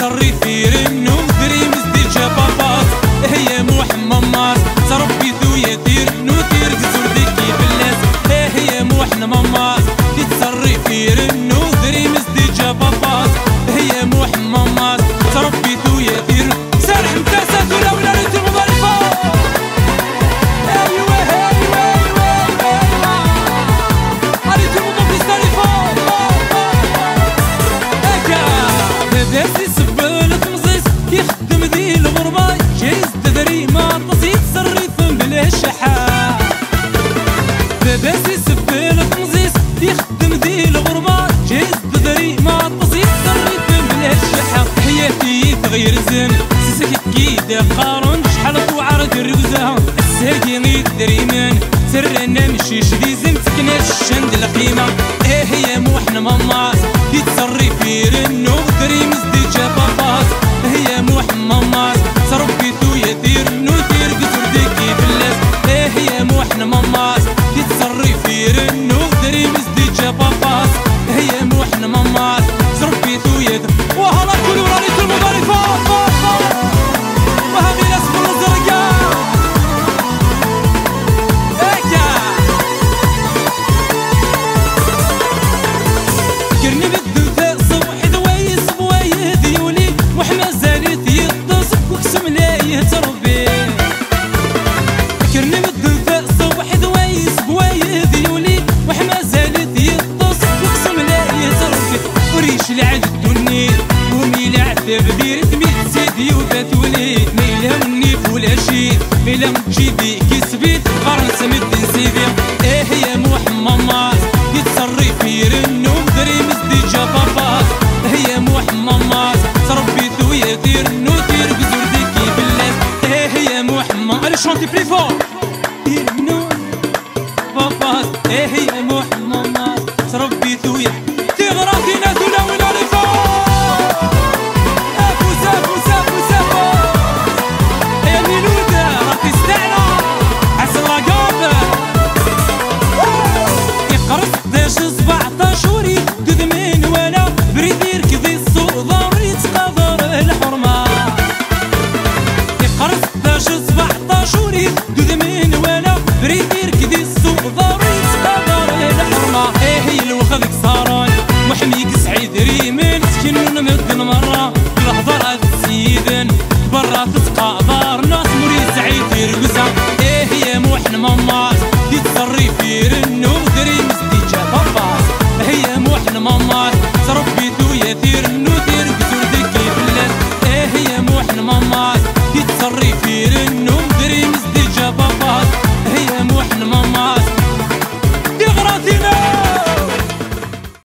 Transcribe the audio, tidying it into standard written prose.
تصري في رنو دريمز دي جابابات هي محمد تربي ذويا دير نوتير كزور ديكي بالناس هي محمد تصري في رنو دريمز دي جابابات هي محمد تربي ذويا دير سارح مكاسات ولا ولا ريت المضارفة ايوه ايوه ايوه ريت المضارفة هكا باباسي سبل تمزيس يخدم ذي الغربة جايز تدري ما تصيد صريف بلا شحا باباسي سبل تمزيس يخدم ذي الغربة جايز تدري ما تصيد صريف بلا شحا حياتي تغير زين سيسك كيدا قارن شحال وعرض الرقزة الساقي غيدري من سرنا مشيش ذي زمتكنا الشند القيمة هي موحنا ماما يتصري في رنو دريمز دي جابابات هي محمد تربي ذويا دير نوتير قصر ديكي بالناس هي موحنا ماما يتصري في رنو دريمز دي جابابات هي موحنا ماما تربي ذويا وهلا كل ورانيت المضارفات وهذه الاسم الزرقاء فكرني بالدوثاء صبح دوايس بوايه ديولي وحما زالت يتصف وكسم لايه تربي فكرني بالدوثاء صبح دوايس بوايه ديولي وحما زالت يتصف وكسم لايه تربي وريش العد الدنيا وميل عذاب دير تميت سيدي وباتولي ميلا منيف ولا شي ميلا جيبي كسبيت قرن سمد نسيدي هي محمد يتصري في رنو دريمز دي جابابات هي محمد تربي ذويا دير نوتير بزور ديكي بالناس هي محمد allez chanter plus fort دير نو بابات هي محمد تربي ذويا تغراتي ناتولا ولا محميك سعيد ريمن سكن ونمد مرة الهضر هاد السيدن برا تتقى دار ناس مريد سعيد يرقزها هي موحنا ماما يتصري في رنو دريمز دي جابابات هي موحنا ماما